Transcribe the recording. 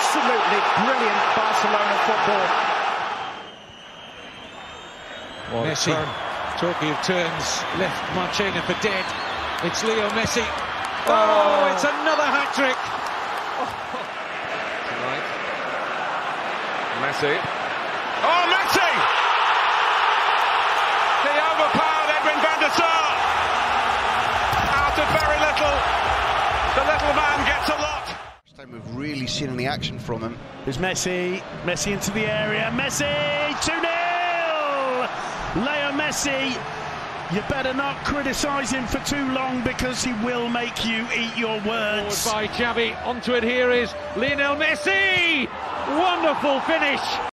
Absolutely brilliant Barcelona football. Messi, talking of turns, left Marchena for dead. It's Leo Messi. Oh, it's another hat-trick. Tonight. Messi. Oh, Messi! He overpowered Edwin van der Sar. Out of very little. The little man gets a lot. First time we've really seen any action from him. There's Messi. Messi into the area. Messi! 2-0! Leo Messi. You better not criticise him for too long because he will make you eat your words. Forward by Xavi. Onto it here is Lionel Messi. Wonderful finish.